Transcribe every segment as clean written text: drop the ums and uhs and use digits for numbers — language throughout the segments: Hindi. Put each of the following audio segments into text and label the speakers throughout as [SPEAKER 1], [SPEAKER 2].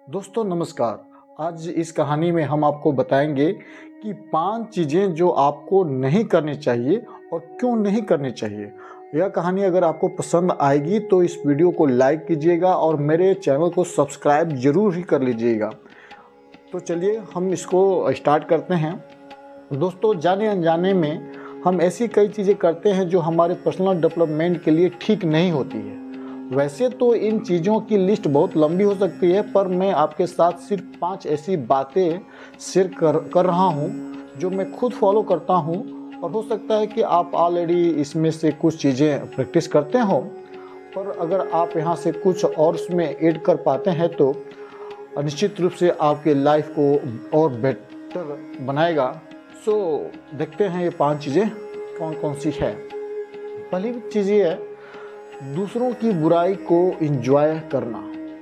[SPEAKER 1] दोस्तों नमस्कार। आज इस कहानी में हम आपको बताएंगे कि 5 चीज़ें जो आपको नहीं करनी चाहिए और क्यों नहीं करनी चाहिए। यह कहानी अगर आपको पसंद आएगी तो इस वीडियो को लाइक कीजिएगा और मेरे चैनल को सब्सक्राइब जरूर ही कर लीजिएगा। तो चलिए हम इसको स्टार्ट करते हैं। दोस्तों जाने अनजाने में हम ऐसी कई चीज़ें करते हैं जो हमारे पर्सनल डेवलपमेंट के लिए ठीक नहीं होती है। वैसे तो इन चीज़ों की लिस्ट बहुत लंबी हो सकती है, पर मैं आपके साथ सिर्फ 5 ऐसी बातें शेयर कर रहा हूँ जो मैं खुद फॉलो करता हूँ, और हो सकता है कि आप ऑलरेडी इसमें से कुछ चीज़ें प्रैक्टिस करते हो, पर अगर आप यहाँ से कुछ और उसमें ऐड कर पाते हैं तो निश्चित रूप से आपके लाइफ को और बेटर बनाएगा। सो देखते हैं ये 5 चीज़ें कौन कौन सी है। पहली चीज़ ये है, दूसरों की बुराई को एंजॉय करना।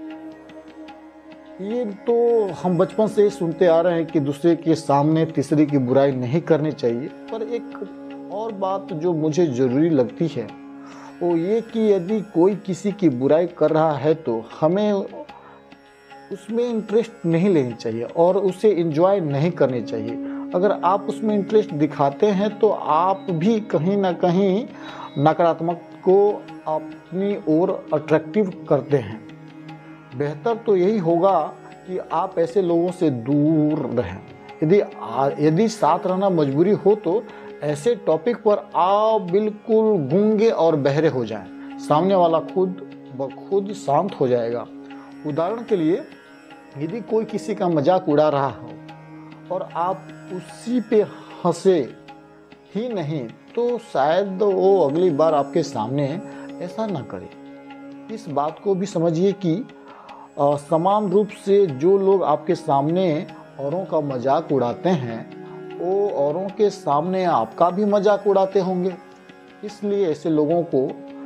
[SPEAKER 1] ये तो हम बचपन से ही सुनते आ रहे हैं कि दूसरे के सामने तीसरे की बुराई नहीं करनी चाहिए, पर एक और बात जो मुझे ज़रूरी लगती है वो ये कि यदि कोई किसी की बुराई कर रहा है तो हमें उसमें इंटरेस्ट नहीं लेनी चाहिए और उसे एंजॉय नहीं करनी चाहिए। अगर आप उसमें इंटरेस्ट दिखाते हैं तो आप भी कहीं ना कहीं नकारात्मक को अपनी ओर अट्रैक्टिव करते हैं। बेहतर तो यही होगा कि आप ऐसे लोगों से दूर रहें। यदि साथ रहना मजबूरी हो तो ऐसे टॉपिक पर आप बिल्कुल गूंगे और बहरे हो जाएं। सामने वाला खुद ब खुद शांत हो जाएगा। उदाहरण के लिए, यदि कोई किसी का मजाक उड़ा रहा हो और आप उसी पे हंसे ही नहीं तो शायद वो अगली बार आपके सामने ऐसा ना करे। इस बात को भी समझिए कि समान रूप से जो लोग आपके सामने औरों का मजाक उड़ाते हैं वो औरों के सामने आपका भी मजाक उड़ाते होंगे। इसलिए ऐसे लोगों को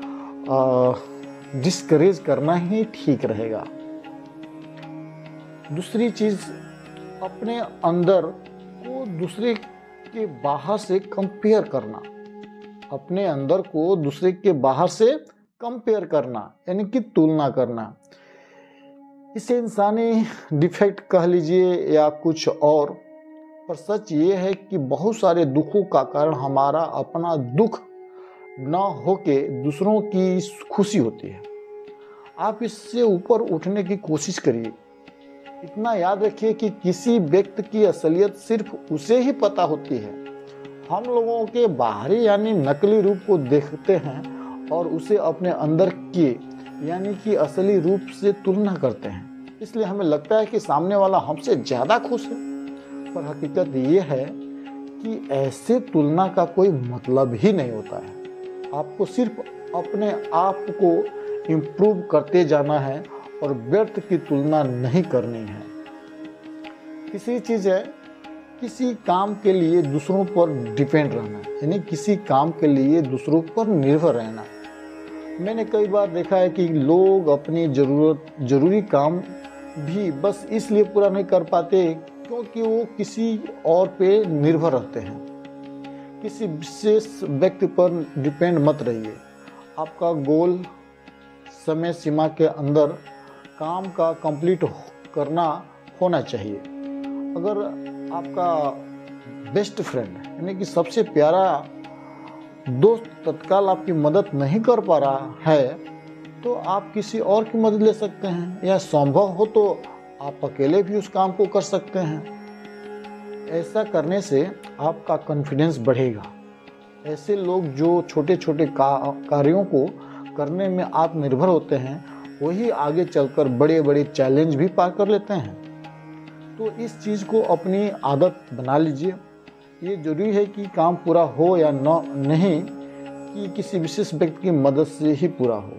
[SPEAKER 1] डिस्करेज करना ही ठीक रहेगा। दूसरी चीज़, अपने अंदर को दूसरे के बाहर से कंपेयर करना। अपने अंदर को दूसरे के बाहर से कंपेयर करना यानी कि तुलना करना। इसे इंसानी डिफेक्ट कह लीजिए या कुछ और, पर सच ये है कि बहुत सारे दुखों का कारण हमारा अपना दुख न होके दूसरों की खुशी होती है। आप इससे ऊपर उठने की कोशिश करिए। इतना याद रखिए कि किसी व्यक्ति की असलियत सिर्फ उसे ही पता होती है। हम लोगों के बाहरी यानी नकली रूप को देखते हैं और उसे अपने अंदर के यानी कि असली रूप से तुलना करते हैं। इसलिए हमें लगता है कि सामने वाला हमसे ज़्यादा खुश है, पर हकीकत ये है कि ऐसे तुलना का कोई मतलब ही नहीं होता है। आपको सिर्फ अपने आप को इम्प्रूव करते जाना है और व्यर्थ की तुलना नहीं करनी है। तीसरी चीज़ है, किसी काम के लिए दूसरों पर डिपेंड रहना यानी किसी काम के लिए दूसरों पर निर्भर रहना। मैंने कई बार देखा है कि लोग अपनी जरूरी काम भी बस इसलिए पूरा नहीं कर पाते क्योंकि वो किसी और पे निर्भर रहते हैं। किसी विशेष व्यक्ति पर डिपेंड मत रहिए। आपका गोल समय सीमा के अंदर काम का कंप्लीट करना होना चाहिए। अगर आपका बेस्ट फ्रेंड यानी कि सबसे प्यारा दोस्त तत्काल आपकी मदद नहीं कर पा रहा है तो आप किसी और की मदद ले सकते हैं, या संभव हो तो आप अकेले भी उस काम को कर सकते हैं। ऐसा करने से आपका कॉन्फिडेंस बढ़ेगा। ऐसे लोग जो छोटे छोटे कार्यों को करने में आत्मनिर्भर होते हैं वही आगे चलकर बड़े बड़े चैलेंज भी पार कर लेते हैं। तो इस चीज़ को अपनी आदत बना लीजिए। ये जरूरी है कि काम पूरा हो या नहीं कि किसी विशेष व्यक्ति की मदद से ही पूरा हो।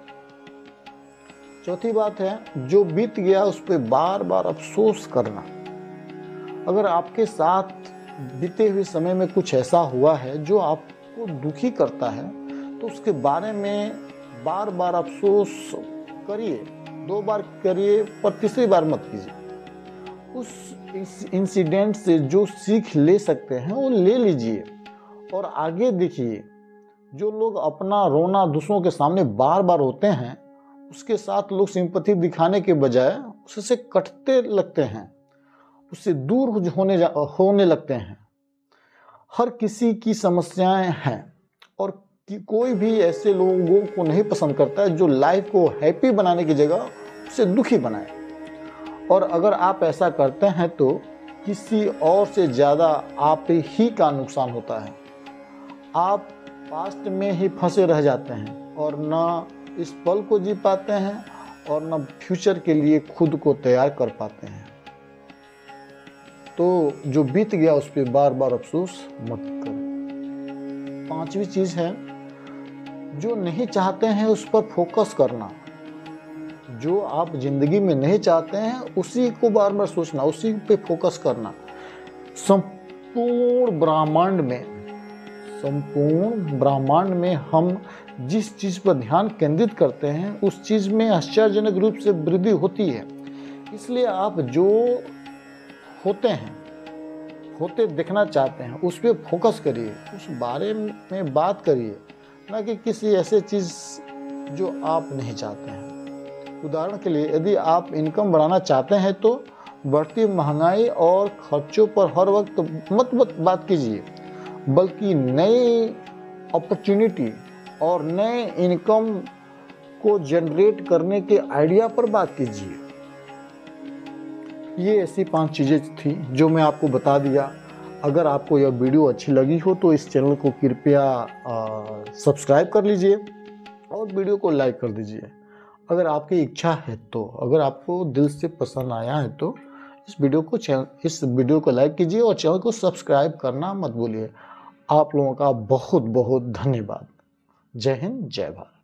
[SPEAKER 1] चौथी बात है, जो बीत गया उस पर बार बार अफसोस करना। अगर आपके साथ बीते हुए समय में कुछ ऐसा हुआ है जो आपको दुखी करता है तो उसके बारे में बार बार अफसोस करिए। 2 बार करिए पर तीसरी बार मत कीजिए। उस इंसिडेंट से जो सीख ले सकते हैं वो ले लीजिए और आगे देखिए। जो लोग अपना रोना दूसरों के सामने बार बार होते हैं उसके साथ लोग सिंपैथी दिखाने के बजाय उससे कटते लगते हैं, उससे दूर होने लगते हैं। हर किसी की समस्याएं हैं और कोई भी ऐसे लोगों को नहीं पसंद करता है जो लाइफ को हैप्पी बनाने की जगह उसे दुखी बनाए। और अगर आप ऐसा करते हैं तो किसी और से ज़्यादा आप ही का नुकसान होता है। आप पास्ट में ही फंसे रह जाते हैं और न इस पल को जी पाते हैं और न फ्यूचर के लिए खुद को तैयार कर पाते हैं। तो जो बीत गया उस पर बार बार अफसोस मत करो। 5वीं चीज़ है, जो नहीं चाहते हैं उस पर फोकस करना। जो आप जिंदगी में नहीं चाहते हैं उसी को बार बार सोचना, उसी पे फोकस करना। संपूर्ण ब्रह्मांड में हम जिस चीज़ पर ध्यान केंद्रित करते हैं उस चीज़ में आश्चर्यजनक रूप से वृद्धि होती है। इसलिए आप जो होते देखना चाहते हैं उस पर फोकस करिए, उस बारे में बात करिए, ना कि किसी ऐसे चीज़ जो आप नहीं चाहते हैं। उदाहरण के लिए, यदि आप इनकम बढ़ाना चाहते हैं तो बढ़ती महंगाई और खर्चों पर हर वक्त मत बात कीजिए, बल्कि नई अपॉर्चुनिटी और नए इनकम को जनरेट करने के आइडिया पर बात कीजिए। ये ऐसी 5 चीज़ें थी जो मैं आपको बता दिया। अगर आपको यह वीडियो अच्छी लगी हो तो इस चैनल को कृपया सब्सक्राइब कर लीजिए और वीडियो को लाइक कर दीजिए। अगर आपकी इच्छा है तो, अगर आपको दिल से पसंद आया है तो इस वीडियो को लाइक कीजिए और चैनल को सब्सक्राइब करना मत भूलिए। आप लोगों का बहुत बहुत धन्यवाद। जय हिंद, जय भारत।